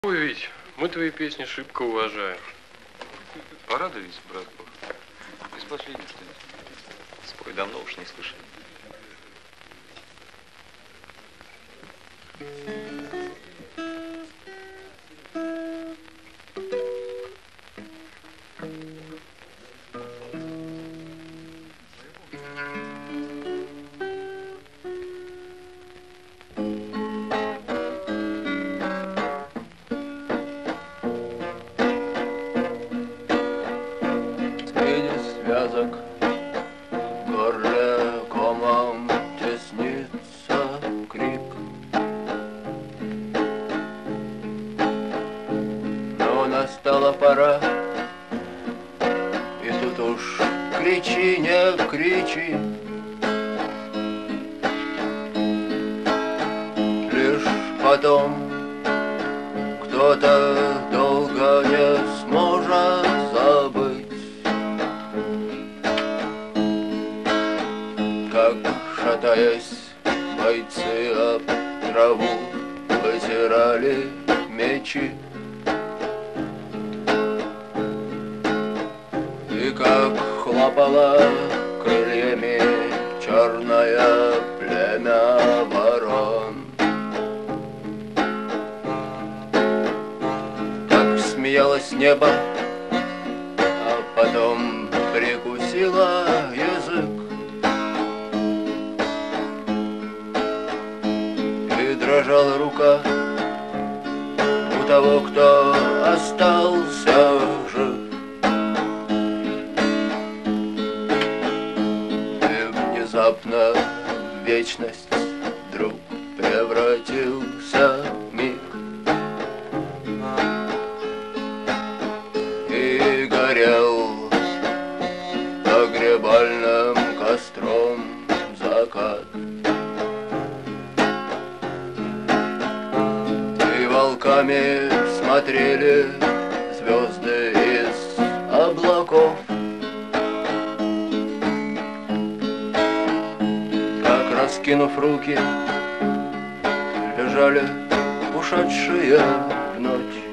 Ой, Вить, мы твои песни шибко уважаем. Порадуйтесь, брат Бог. Из последних что-нибудь. Спой, давно уж не слышали. Связок в горле комом теснится крик, но настала пора, и тут уж кричи, не кричи, лишь потом кто-то долго не сможет забыть, как, шатаясь, бойцы об траву вытирали мечи, и как хлопало крыльями черное племя ворон, как смеялось небо, а потом прикусило язык, дрожала рука у того, кто остался жив, и внезапно в вечность вдруг превратился миг, и горел погребальным костром закат. Волками смотрели звезды из облаков, как, раскинув руки, лежали ушедшие в ночь,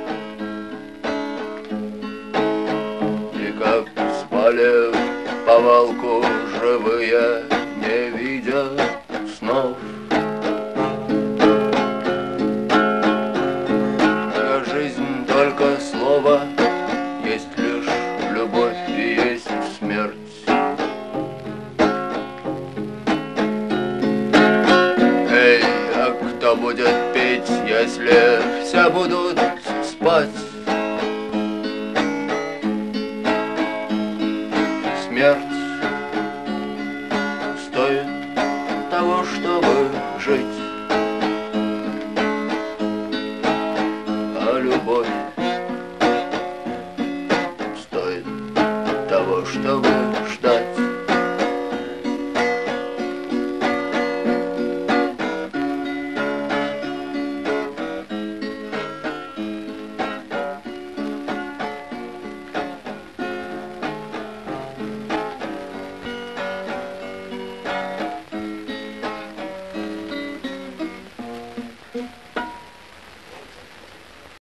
и как спали в повалку живые, не видя снов. Только слово, есть лишь любовь и есть смерть. Эй, а кто будет петь, если все будут спать? Смерть стоит того, чтобы жить.